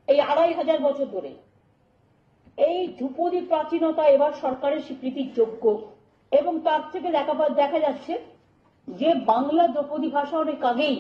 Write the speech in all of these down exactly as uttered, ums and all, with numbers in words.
এই আড়াই হাজার বছর ধরে এই ধ্রুপদী প্রাচীনতা এবার সরকারের স্বীকৃতির যোগ্য। এবং তার থেকে দেখা দেখা যাচ্ছে যে বাংলা ধ্রুপদী ভাষা অনেক আগেই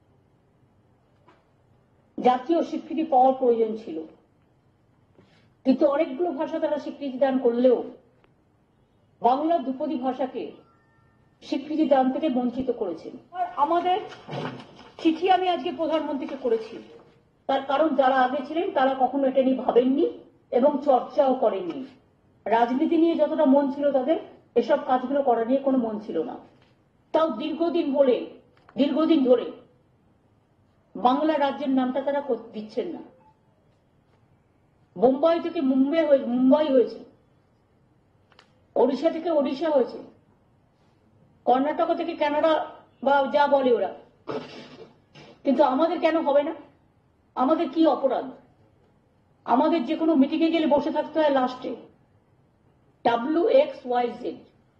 জাতীয় স্বীকৃতি পাওয়ার প্রয়োজন ছিল, কিন্তু অনেকগুলো ভাষা তারা স্বীকৃতি দান করলেও বাংলা ধ্রুপদী ভাষাকে স্বীকৃতি দান থেকে বঞ্চিত করেছেন। আর আমাদের চিঠি আমি আজকে প্রধানমন্ত্রীকে করেছি, তার কারণ যারা আগে ছিলেন তারা কখনো এটা নিয়ে ভাবেননি এবং চর্চাও করেননি। রাজনীতি নিয়ে যতটা মন ছিল তাদের, এসব কাজগুলো করা নিয়ে কোনো মন ছিল না। তাও দীর্ঘদিন বলে দীর্ঘদিন ধরে বাংলা রাজ্যের নামটা তারা দিচ্ছেন না। মুম্বাই থেকে মুম্বাই হয়ে মুম্বাই হয়েছে, ওড়িশা থেকে ওড়িশা হয়েছে, কর্ণাটক থেকে কানাডা বা যা বলে ওরা, কিন্তু আমাদের কেন হবে না? আমাদের কি অপরাধ? আমাদের যে কোনো মিটিংয়ে গেলে বসে থাকতে হয় লাস্টে ডাব্লিউ এক্স ওয়াই জেড,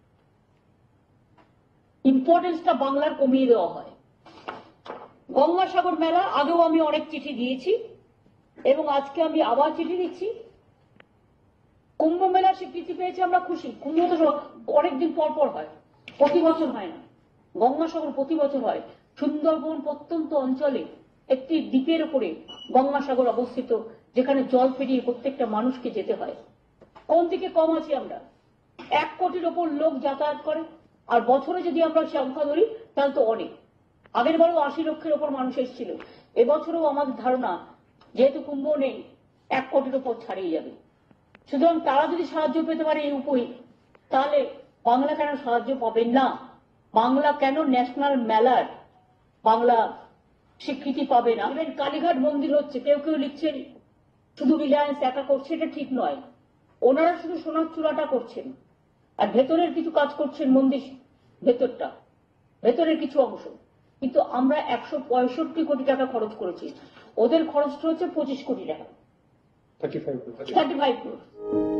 ইম্পর্টেন্সটা বাংলার কমিয়ে দেওয়া হয়। গঙ্গাসাগর মেলা আগেও আমি অনেক চিঠি দিয়েছি এবং আজকে আমি আবার চিঠি দিচ্ছি। কুম্ভ মেলা স্বীকৃতি পেয়েছে, আমরা খুশি। কুম্ভ তো অনেকদিন পর পর হয়, প্রতি বছর হয় না। গঙ্গাসাগর প্রতি বছর হয়। সুন্দরবন প্রত্যন্ত অঞ্চলে একটি দ্বীপের উপরে গঙ্গাসাগর অবস্থিত, যেখানে জল পেরিয়ে প্রত্যেকটা মানুষকে যেতে হয়। কোন দিকে কম আছি আমরা? এক কোটির ওপর লোক যাতায়াত করে, আর বছরে যদি আমরা সংখ্যা ধরি তাহলে তো অনেক। আগের বারও আশি লক্ষের ওপর মানুষ এসেছিল, এবছরও আমাদের ধারণা যেহেতু কুম্ভ নেই এক কোটির ওপর ছাড়িয়ে যাবে। সুতরাং তারা যদি সাহায্য পেতে পারে এই উপায়ে, তাহলে বাংলা কেন সাহায্য পাবেন না? বাংলা কেন ন্যাশনাল মেলার বাংলা স্বীকৃতি পাবে না? কালীঘাট মন্দির হচ্ছে, কেউ কেউ লিখছেন শুধু রিলায়েন্স একা করছে, এটা ঠিক নয়। ওনারা শুধু সোনার চূড়াটা করছেন আর ভেতরের কিছু কাজ করছেন, মন্দির ভেতরটা, ভেতরের কিছু অংশ। কিন্তু আমরা একশো পঁয়ষট্টি কোটি টাকা খরচ করেছি, ওদের খরচটা হচ্ছে পঁচিশ কোটি টাকা, থার্টি ফাইভ ক্রোর।